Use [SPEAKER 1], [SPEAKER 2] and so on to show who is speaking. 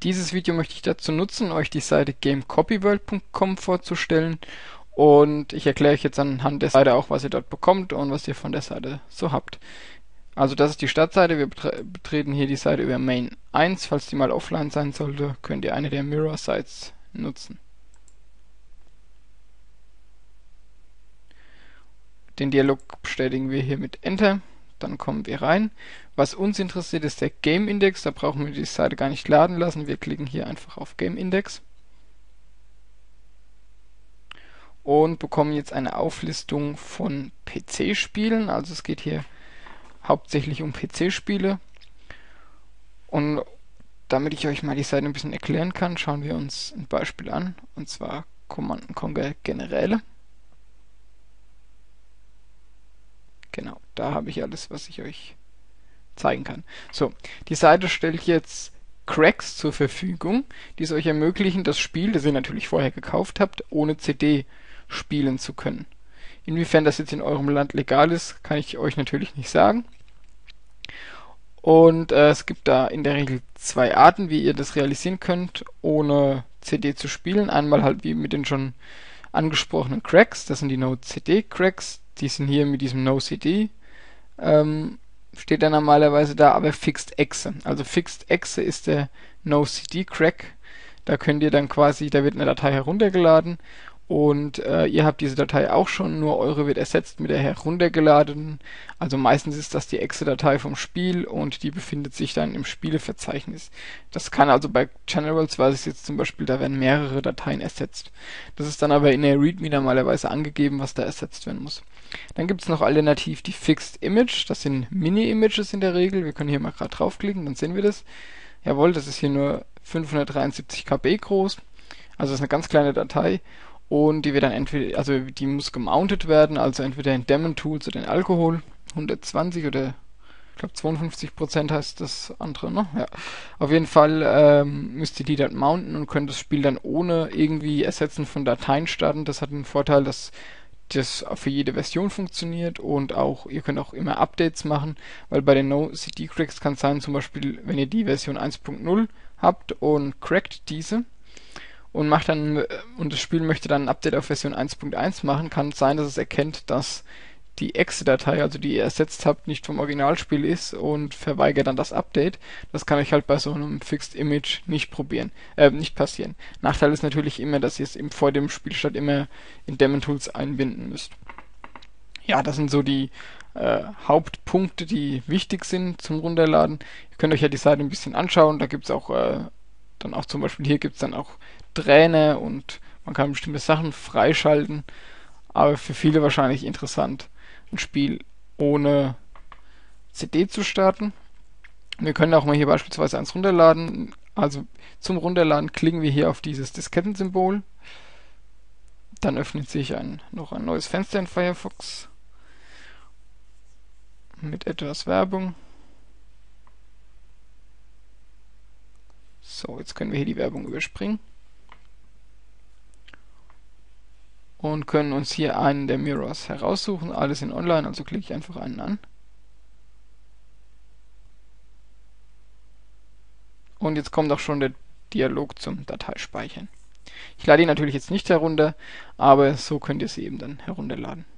[SPEAKER 1] Dieses Video möchte ich dazu nutzen, euch die Seite gamecopyworld.com vorzustellen, und ich erkläre euch jetzt anhand der Seite auch, was ihr dort bekommt und was ihr von der Seite so habt. Also das ist die Startseite. Wir betreten hier die Seite über Main 1. Falls die mal offline sein sollte, könnt ihr eine der Mirror Sites nutzen. Den Dialog bestätigen wir hier mit Enter. Dann kommen wir rein. Was uns interessiert, ist der Game Index. Da brauchen wir die Seite gar nicht laden lassen. Wir klicken hier einfach auf Game Index und bekommen jetzt eine Auflistung von PC-Spielen. Also es geht hier hauptsächlich um PC-Spiele. Und damit ich euch mal die Seite ein bisschen erklären kann, schauen wir uns ein Beispiel an. Und zwar Command & Conquer Generäle. Genau, da habe ich alles, was ich euch zeigen kann. So, die Seite stellt jetzt Cracks zur Verfügung, die es euch ermöglichen, das Spiel, das ihr natürlich vorher gekauft habt, ohne CD spielen zu können. Inwiefern das jetzt in eurem Land legal ist, kann ich euch natürlich nicht sagen. Und es gibt da in der Regel zwei Arten, wie ihr das realisieren könnt, ohne CD zu spielen. Einmal halt wie mit den schon angesprochenen Cracks, das sind die No-CD-Cracks. Die sind hier mit diesem No-CD, steht da normalerweise da, aber Fixed Exe. Also Fixed Exe ist der No-CD-Crack. Da könnt ihr dann quasi, da wird eine Datei heruntergeladen und ihr habt diese Datei auch schon, nur eure wird ersetzt mit der heruntergeladenen. Also meistens ist das die Exe-Datei vom Spiel und die befindet sich dann im Spieleverzeichnis. Das kann also bei Generals, weiß ich jetzt zum Beispiel, da werden mehrere Dateien ersetzt. Das ist dann aber in der README normalerweise angegeben, was da ersetzt werden muss. Dann gibt es noch alternativ die Fixed Image, das sind Mini-Images in der Regel. Wir können hier mal gerade draufklicken, dann sehen wir das. Jawohl, das ist hier nur 573 KB groß, also das ist eine ganz kleine Datei. Und die wird dann entweder, also die muss gemountet werden, also entweder in Daemon Tools oder in Alkohol, 120 oder ich glaube 52% heißt das andere, ne? Ja. Auf jeden Fall müsst ihr die dann mounten und könnt das Spiel dann ohne irgendwie Ersetzen von Dateien starten. Das hat den Vorteil, dass das für jede Version funktioniert, und auch ihr könnt auch immer Updates machen, weil bei den No-CD-Cracks kann es sein, zum Beispiel, wenn ihr die Version 1.0 habt und crackt diese und macht dann und das Spiel möchte dann ein Update auf Version 1.1 machen, kann es sein, dass es erkennt, dass die Exe-Datei, also die ihr ersetzt habt, nicht vom Originalspiel ist und verweigert dann das Update. Das kann euch halt bei so einem Fixed Image nicht passieren. Nachteil ist natürlich immer, dass ihr es vor dem Spielstart immer in Daemon Tools einbinden müsst. Ja, das sind so die Hauptpunkte, die wichtig sind zum Runterladen. Ihr könnt euch ja die Seite ein bisschen anschauen. Da gibt es auch dann auch zum Beispiel, hier gibt es dann auch Trainer und man kann bestimmte Sachen freischalten. Aber für viele wahrscheinlich interessant, ein Spiel ohne CD zu starten. Wir können auch mal hier beispielsweise eins runterladen. Also zum Runterladen klicken wir hier auf dieses Diskettensymbol. Dann öffnet sich noch ein neues Fenster in Firefox mit etwas Werbung. So, jetzt können wir hier die Werbung überspringen und können uns hier einen der Mirrors heraussuchen. Alles in Online, also klicke ich einfach einen an. Und jetzt kommt auch schon der Dialog zum Dateispeichern. Ich lade ihn natürlich jetzt nicht herunter, aber so könnt ihr sie eben dann herunterladen.